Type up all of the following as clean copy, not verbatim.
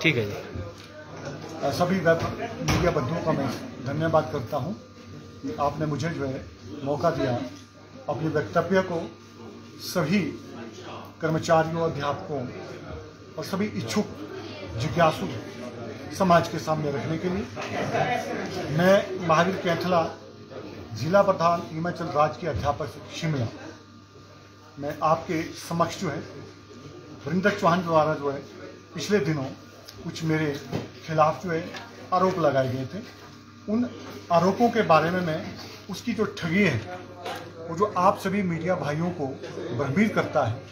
ठीक है जी। सभी मीडिया बंधुओं का मैं धन्यवाद करता हूं कि आपने मुझे जो है मौका दिया अपने वक्तव्य को सभी कर्मचारियों, अध्यापकों और सभी इच्छुक जिज्ञासु समाज के सामने रखने के लिए। मैं महावीर कैंथला, जिला प्रधान हिमाचल राज्य के अध्यापक शिमला, मैं आपके समक्ष जो है वरिंदर चौहान द्वारा जो है पिछले दिनों कुछ मेरे खिलाफ जो है आरोप लगाए गए थे, उन आरोपों के बारे में मैं उसकी जो ठगी है, वो जो आप सभी मीडिया भाइयों को भ्रमित करता है,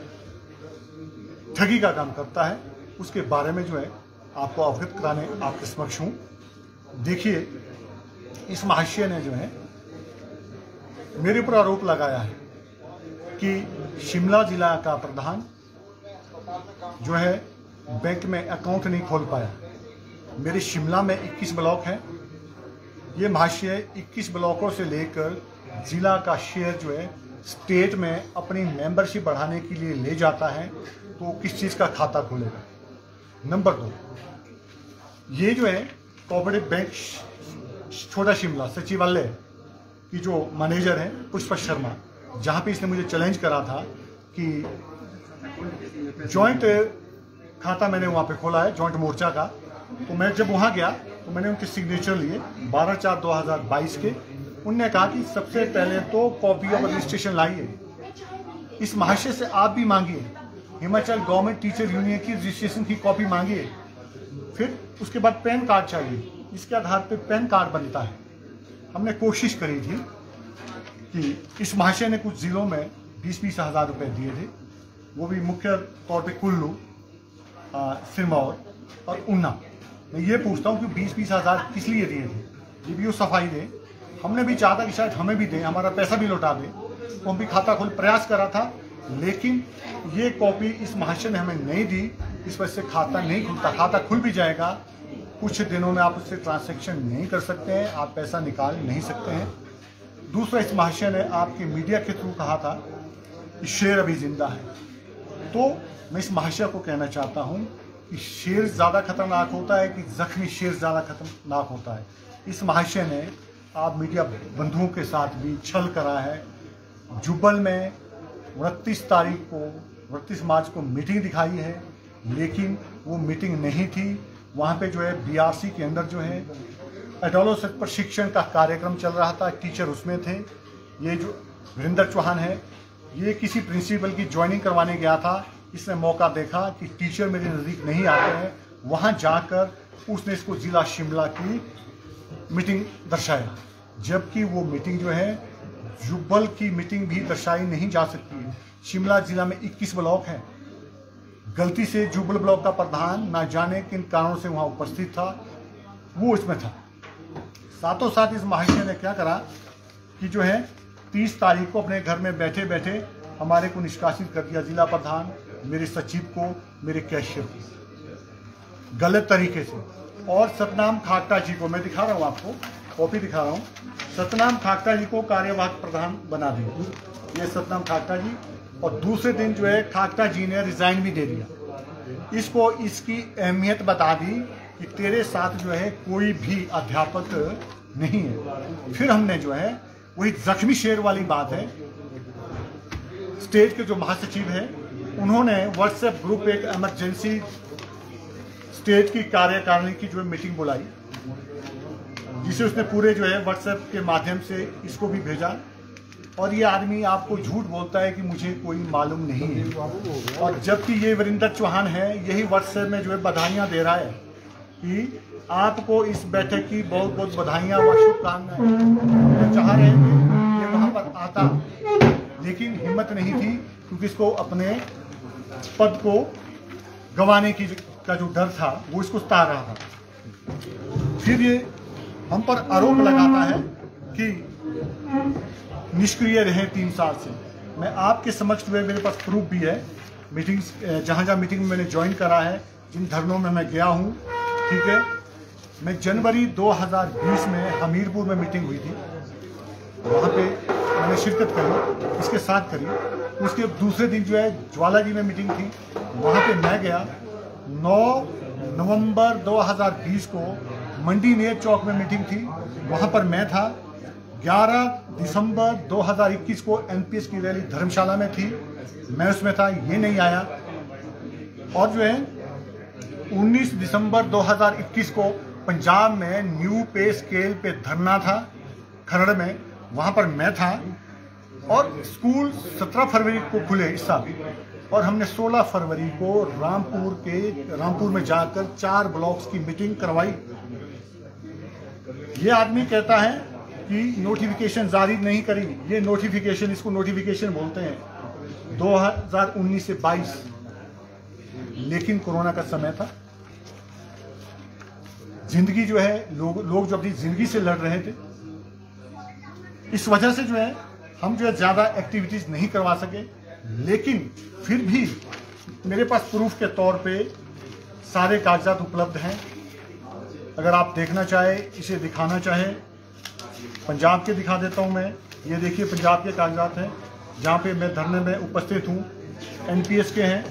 ठगी का काम करता है, उसके बारे में जो है आपको अवगत कराने आपके समक्ष हूँ। देखिए, इस महाशय ने जो है मेरे ऊपर आरोप लगाया है कि शिमला जिला का प्रधान जो है बैंक में अकाउंट नहीं खोल पाया। मेरे शिमला में 21 ब्लॉक है। ये महाशय 21 ब्लॉकों से लेकर जिला का शेयर जो है स्टेट में अपनी मेंबरशिप बढ़ाने के लिए ले जाता है, तो किस चीज़ का खाता खोलेगा। नंबर 2, ये जो है कोऑपरेटिव बैंक छोटा शिमला सचिवालय की जो मैनेजर है पुष्पा शर्मा, जहाँ पे इसने मुझे चैलेंज करा था कि जॉइंट खाता मैंने वहाँ पे खोला है, जॉइंट मोर्चा का। तो मैं जब वहाँ गया तो मैंने उनके सिग्नेचर लिए 12/4/2022 के। उनने कहा कि सबसे पहले तो कॉपी ऑफ रजिस्ट्रेशन लाइए, इस महाशय से आप भी मांगिए, हिमाचल गवर्नमेंट टीचर यूनियन की रजिस्ट्रेशन की कॉपी मांगिए, फिर उसके बाद पैन कार्ड चाहिए, इसके आधार पर पैन कार्ड बनता है। हमने कोशिश करी थी कि इस महाशय ने कुछ जिलों में 20-20 हज़ार रुपये दिए थे, वो भी मुख्य तौर पे कुल्लू, सिरमौर और ऊना। मैं ये पूछता हूँ कि 20-20 हज़ार किस लिए दिए थे? ये भी वो सफाई दे। हमने भी चाहा था कि शायद हमें भी दें, हमारा पैसा भी लौटा दें, तो हम भी खाता खोल प्रयास करा था, लेकिन ये कॉपी इस महाशय ने हमें नहीं दी। इस वजह से खाता नहीं खुलता। खाता खुल भी जाएगा, कुछ दिनों में आप उससे ट्रांजैक्शन नहीं कर सकते हैं, आप पैसा निकाल नहीं सकते हैं। दूसरा, इस महाशय ने आपके मीडिया के थ्रू कहा था कि शेर अभी जिंदा है। तो मैं इस महाशय को कहना चाहता हूं कि शेर ज़्यादा खतरनाक होता है कि जख्मी शेर ज़्यादा खतरनाक होता है। इस महाशय ने आप मीडिया बंधुओं के साथ भी छल करा है। जुब्बल में 29 मार्च को मीटिंग दिखाई है, लेकिन वो मीटिंग नहीं थी। वहाँ पे जो है BRC के अंदर जो है एडोलसेंट प्रशिक्षण का कार्यक्रम चल रहा था, टीचर उसमें थे। ये जो वरिंदर चौहान है, ये किसी प्रिंसिपल की ज्वाइनिंग करवाने गया था। इसने मौका देखा कि टीचर मेरे नज़दीक नहीं आते हैं, वहाँ जाकर उसने इसको जिला शिमला की मीटिंग दर्शाया, जबकि वो मीटिंग जो है जुब्बल की मीटिंग भी दर्शाई नहीं जा सकती है। शिमला जिला में 21 ब्लॉक हैं। गलती से जुब्बल ब्लॉक का प्रधान ना जाने किन कारणों से वहाँ उपस्थित था, वो इसमें था। साथों साथ इस महाशय ने क्या करा कि जो है 30 तारीख को अपने घर में बैठे बैठे हमारे को निष्कासित कर दिया, जिला प्रधान, मेरे सचिव को, मेरे कैशियर को, गलत तरीके से। और सतनाम खाकटा जी को, मैं दिखा रहा हूँ आपको, कॉपी दिखा रहा हूँ, सतनाम खाकटा जी को कार्यवाहक प्रधान बना दिया। ये सतनाम खाकटा जी। और दूसरे दिन जो है खाकटा जी ने रिजाइन भी दे दिया। इसको इसकी अहमियत बता दी कि तेरे साथ जो है कोई भी अध्यापक नहीं है। फिर हमने जो है वही जख्मी शेर वाली बात है, स्टेट के जो महासचिव है उन्होंने व्हाट्सएप ग्रुप एक इमरजेंसी स्टेट की कार्यकारिणी की जो है मीटिंग बुलाई, जिसे उसने पूरे जो है व्हाट्सएप के माध्यम से इसको भी भेजा। और ये आदमी आपको झूठ बोलता है कि मुझे कोई मालूम नहीं है, और जबकि ये वरिंदर चौहान है, यही व्हाट्सएप में जो है बधाइयाँ दे रहा है कि आपको इस बैठक की बहुत बहुत बधाइयाँ व शुभकामनाएं। चाह रहे थे ये वहाँ पर आता, लेकिन हिम्मत नहीं थी, क्योंकि इसको अपने पद को गंवाने की का जो डर था वो इसको सता रहा था। फिर ये हम पर आरोप लगाता है कि निष्क्रिय रहे 3 साल से। मैं आपके समक्ष हुए, मेरे पास प्रूफ भी है, मीटिंग्स जहाँ जहाँ मीटिंग में मैंने ज्वाइन करा है, जिन धरनों में मैं गया हूँ, ठीक है। मैं जनवरी 2020 में हमीरपुर में मीटिंग हुई थी, वहाँ पे मैंने शिरकत करी, इसके साथ करी। उसके दूसरे दिन जो है ज्वाला जी में मीटिंग थी, वहाँ पे मैं गया। 9 नवंबर 2020 को मंडी नेर चौक में मीटिंग थी, वहां पर मैं था। 11 दिसंबर 2021 को एनपीएस की रैली धर्मशाला में थी, मैं उसमें था, ये नहीं आया। और जो है 19 दिसंबर 2021 को पंजाब में न्यू पे स्केल पे धरना था खरड़ में, वहां पर मैं था। और स्कूल 17 फरवरी को खुले इस साल, और हमने 16 फरवरी को रामपुर में जाकर 4 ब्लॉक्स की मीटिंग करवाई। ये आदमी कहता है कि नोटिफिकेशन जारी नहीं करी, ये नोटिफिकेशन, इसको नोटिफिकेशन बोलते हैं 2019 से 22, लेकिन कोरोना का समय था। जिंदगी जो है, लोग जो अपनी जिंदगी से लड़ रहे थे, इस वजह से जो है हम जो है ज्यादा एक्टिविटीज नहीं करवा सके। लेकिन फिर भी मेरे पास प्रूफ के तौर पे सारे कागजात उपलब्ध हैं। अगर आप देखना चाहे, इसे दिखाना चाहे, पंजाब के दिखा देता हूं मैं। ये देखिए पंजाब के कागजात हैं जहां पे मैं धरने में उपस्थित हूं। एनपीएस के हैं,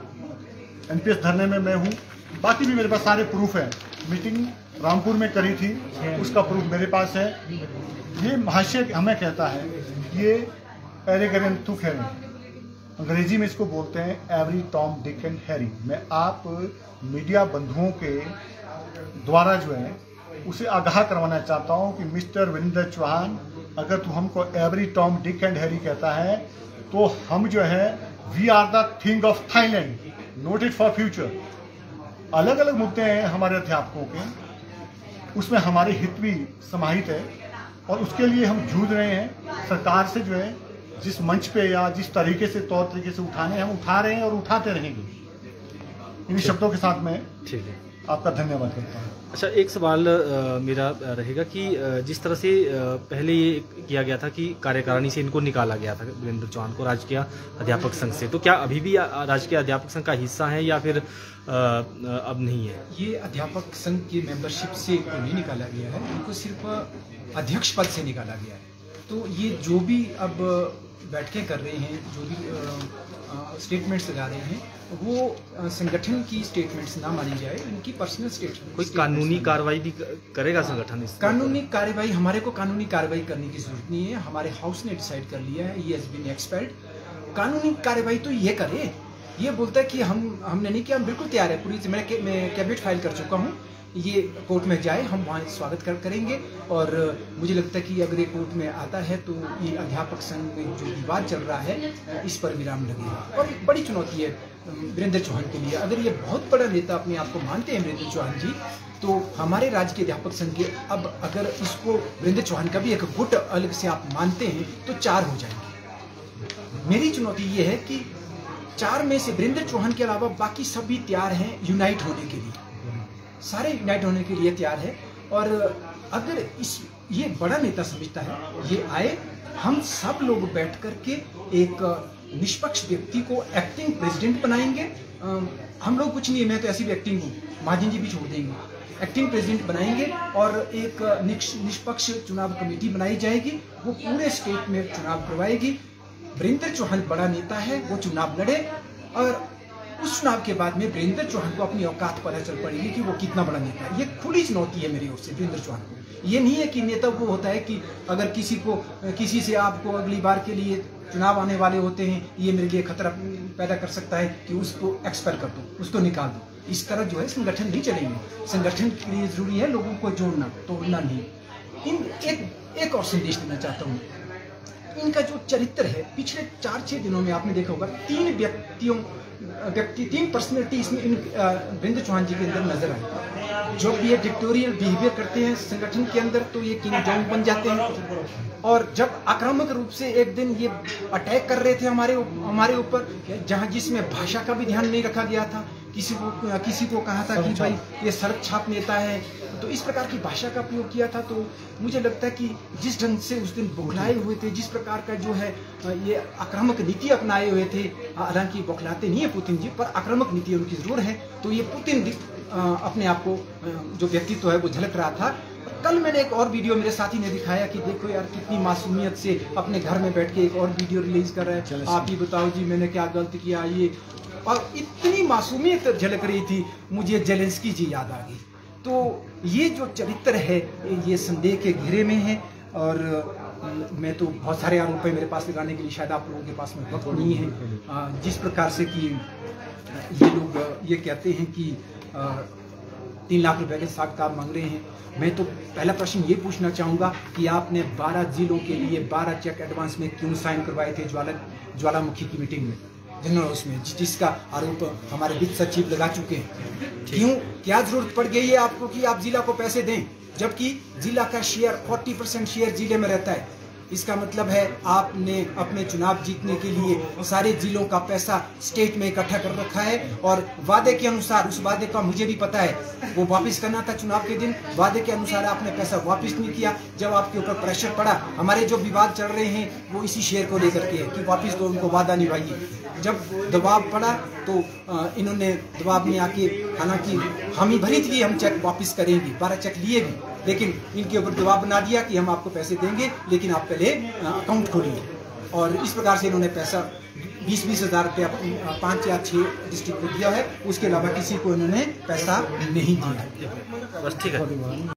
एनपीएस धरने में मैं हूं। बाकी भी मेरे पास सारे प्रूफ हैं। मीटिंग रामपुर में करी थी, उसका प्रूफ मेरे पास है। ये भाष्य हमें कहता है, ये एरेगरेन तुक है, अंग्रेजी में इसको बोलते हैं every Tom Dick and Harry. मैं आप मीडिया बंधुओं के द्वारा जो है उसे आगाह करवाना चाहता हूं कि मिस्टर वीरेंद्र चौहान, अगर तू हमको every Tom Dick and Harry कहता है तो हम जो है we are the thing of Thailand, noted for future. अलग अलग मुद्दे हैं हमारे अध्यापकों के, उसमें हमारे हित भी समाहित है और उसके लिए हम जूझ रहे हैं। सरकार से जो है जिस मंच पे या जिस तरीके से, तौर तरीके से उठाने हम उठा रहे हैं और उठाते रहेंगे। इन शब्दों के साथ मैं ठीक है, आपका धन्यवाद करता हूँ। अच्छा, एक सवाल मेरा रहेगा कि जिस तरह से पहले ये किया गया था कि कार्यकारिणी से इनको निकाला गया था वीरेंद्र चौहान को राजकीय अध्यापक संघ से, तो क्या अभी भी राजकीय अध्यापक संघ का हिस्सा है या फिर अब नहीं है? ये अध्यापक संघ की मेंबरशिप से इनको नहीं निकाला गया है, इनको सिर्फ अध्यक्ष पद से निकाला गया है। तो ये जो भी अब बैठकें कर रहे हैं, जो भी स्टेटमेंट्स लगा रहे हैं, वो संगठन की स्टेटमेंट्स ना मानी जाए, इनकी पर्सनल स्टेटमेंट। कोई कानूनी कार्रवाई भी करेगा संगठन इस? कानूनी कार्रवाई, हमारे को कानूनी कार्रवाई करने की जरूरत नहीं है। हमारे हाउस ने डिसाइड कर लिया है, ये हैज बीन एक्सपेल्ड। कानूनी कार्रवाई तो ये करे, ये बोलता है कि हमने नहीं किया, हम बिल्कुल तैयार है पूरी। मैं कैबिनेट फाइल कर चुका हूँ, ये कोर्ट में जाए, हम वहाँ स्वागत करेंगे। और मुझे लगता है कि अगर ये कोर्ट में आता है तो ये अध्यापक संघ में जो विवाद चल रहा है, इस पर विराम लगेगा। और एक बड़ी चुनौती है वीरेंद्र चौहान के लिए। अगर ये बहुत बड़ा नेता अपने आप को मानते हैं वीरेंद्र चौहान जी, तो हमारे राज्य के अध्यापक संघ के अब अगर इसको वीरेंद्र चौहान का भी एक गुट अलग से आप मानते हैं तो 4 हो जाएंगे। मेरी चुनौती ये है कि 4 में से वीरेंद्र चौहान के अलावा बाकी सभी तैयार हैं यूनाइट होने के लिए, सारे यूनाइट होने के लिए तैयार है। और अगर ये बड़ा नेता समझता है, ये आए, हम सब लोग बैठ करके एक निष्पक्ष व्यक्ति को एक्टिंग प्रेसिडेंट बनाएंगे। हम लोग कुछ नहीं है, मैं तो ऐसी भी एक्टिंग हूँ, महाजन जी भी छोड़ देंगे। एक्टिंग प्रेसिडेंट बनाएंगे और एक निष्पक्ष चुनाव कमेटी बनाई जाएगी, वो पूरे स्टेट में चुनाव करवाएगी। वीरेंद्र चौहान बड़ा नेता है, वो चुनाव लड़े और उस चुनाव के बाद में वीरेंद्र चौहान को अपनी औकात पता चल पड़ेगी कि वो कितना बड़ा नेता है। ये खुली चुनौती है मेरी ओर से वीरेंद्र चौहान को। ये नहीं है कि नेता वो होता है कि अगर किसी से आपको अगली बार के लिए चुनाव आने वाले होते हैं, ये मेरे लिए खतरा पैदा कर सकता है कि उसको एक्सपेल कर दो, उसको निकाल दो। इस तरह जो है संगठन नहीं चलेंगे। संगठन के लिए जरूरी है लोगों को जोड़ना, तोड़ना नहीं। एक और संदेश देना चाहता हूँ। इनका जो चरित्र है, पिछले 4-6 दिनों में आपने देखा होगा, 3 पर्सनैलिटी इसमें वीरेंद्र चौहान जी के अंदर नजर आई। जो भी ये डिक्टेटोरियल बिहेवियर करते हैं संगठन के अंदर, तो ये किंग जॉन्ग बन जाते हैं। और जब आक्रामक रूप से एक दिन ये अटैक कर रहे थे हमारे ऊपर, जहां जिसमें भाषा का भी ध्यान नहीं रखा गया था, किसी को कहा था कि भाई ये सड़क छाप नेता है, तो इस प्रकार की भाषा का प्रयोग किया था। तो मुझे लगता है कि जिस ढंग से उस दिन बौखलाए हुए थे, जिस प्रकार का जो है ये आक्रामक नीति अपनाए हुए थे, हालांकि बौखलाते नहीं है पुतिन जी, पर आक्रामक नीति उनकी जरूर है। तो ये पुतिन अपने आप को जो व्यक्तित्व है वो झलक रहा था। कल मैंने एक और वीडियो मेरे साथी ने दिखाया कि देखो यार कितनी मासूमियत से अपने घर में बैठ के एक और वीडियो रिलीज कर रहे हैं। आप ही बताओ जी मैंने क्या गलती किया। ये और इतनी मासूमियत झलक रही थी, मुझे जेलेंस्की जी याद आ गई। तो ये जो चरित्र है ये संदेह के घेरे में है, और मैं तो बहुत सारे आरोप है मेरे पास लगाने के लिए, शायद आप लोगों के पास में वक्त नहीं है। जिस प्रकार से कि ये लोग ये कहते हैं कि 3 लाख रुपए के हिसाब किताब मांग रहे हैं, मैं तो पहला प्रश्न ये पूछना चाहूँगा कि आपने 12 जिलों के लिए 12 चेक एडवांस में क्यों साइन करवाए थे ज्वालामुखी की मीटिंग में, जनरल उसमें, जिसका आरोप हमारे वित्त सचिव लगा चुके हैं। क्यों, क्या जरूरत पड़ गई है आपको कि आप जिला को पैसे दें, जबकि जिला का शेयर 40% शेयर जिले में रहता है। इसका मतलब है आपने अपने चुनाव जीतने के लिए सारे जिलों का पैसा स्टेट में इकट्ठा कर रखा है, और वादे के अनुसार, उस वादे का मुझे भी पता है, वो वापस करना था चुनाव के दिन, वादे के अनुसार आपने पैसा वापस नहीं किया। जब आपके ऊपर प्रेशर पड़ा, हमारे जो विवाद चल रहे हैं वो इसी शेयर को लेकर के है कि वापस दो, उनको वादा निभाइए। जब दबाव पड़ा तो इन्होंने दबाव में आके, हालांकि हामी भरी थी हम चेक वापस करेंगे, 12 चेक लिए भी, लेकिन इनके ऊपर दबाव बना दिया कि हम आपको पैसे देंगे, लेकिन आप पहले अकाउंट खोलिए। और इस प्रकार से इन्होंने पैसा 20-20 हज़ार रुपया 5 या 6 डिस्ट्रिक्ट को दिया है, उसके अलावा किसी को इन्होंने पैसा नहीं दिया। बस ठीक है।